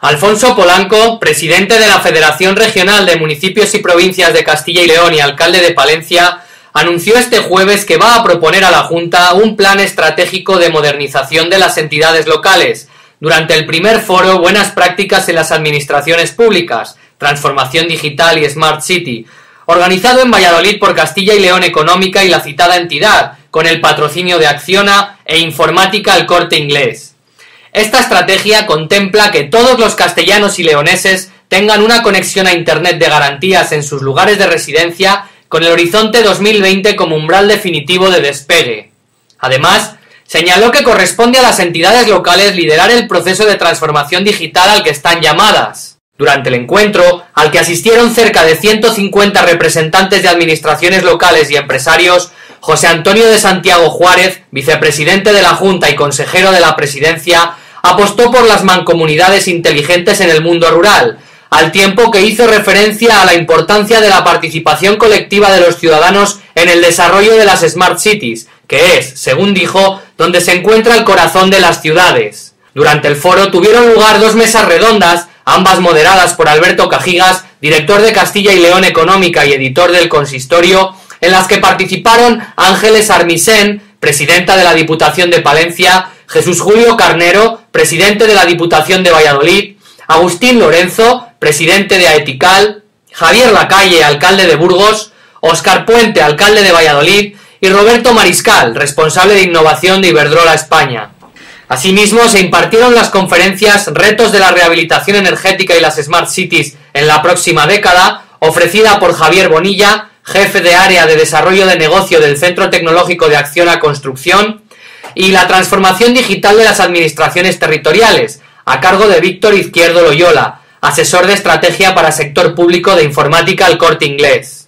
Alfonso Polanco, presidente de la Federación Regional de Municipios y Provincias de Castilla y León y alcalde de Palencia, anunció este jueves que va a proponer a la Junta un plan estratégico de modernización de las entidades locales, durante el primer foro Buenas Prácticas en las Administraciones Públicas, Transformación Digital y Smart City, organizado en Valladolid por Castilla y León Económica y la citada entidad, con el patrocinio de Acciona e Informática El Corte Inglés. Esta estrategia contempla que todos los castellanos y leoneses tengan una conexión a Internet de garantías en sus lugares de residencia con el horizonte 2020 como umbral definitivo de despegue. Además, señaló que corresponde a las entidades locales liderar el proceso de transformación digital al que están llamadas. Durante el encuentro, al que asistieron cerca de 150 representantes de administraciones locales y empresarios, José Antonio de Santiago Juárez, vicepresidente de la Junta y consejero de la Presidencia, apostó por las mancomunidades inteligentes en el mundo rural, al tiempo que hizo referencia a la importancia de la participación colectiva de los ciudadanos en el desarrollo de las Smart Cities, que es, según dijo, donde se encuentra el corazón de las ciudades. Durante el foro tuvieron lugar 2 mesas redondas, ambas moderadas por Alberto Cajigas, director de Castilla y León Económica y editor del Consistorio, en las que participaron Ángeles Armisen, presidenta de la Diputación de Palencia, Jesús Julio Carnero, presidente de la Diputación de Valladolid, Agustín Lorenzo, presidente de Aetical, Javier Lacalle, alcalde de Burgos, Óscar Puente, alcalde de Valladolid, y Roberto Mariscal, responsable de innovación de Iberdrola España. Asimismo, se impartieron las conferencias Retos de la rehabilitación energética y las Smart Cities en la próxima década, ofrecida por Javier Bonilla, jefe de área de desarrollo de negocio del Centro Tecnológico de Acciona Construcción, y la transformación digital de las administraciones territoriales, a cargo de Víctor Izquierdo Loyola, asesor de estrategia para sector público de Informática El Corte Inglés.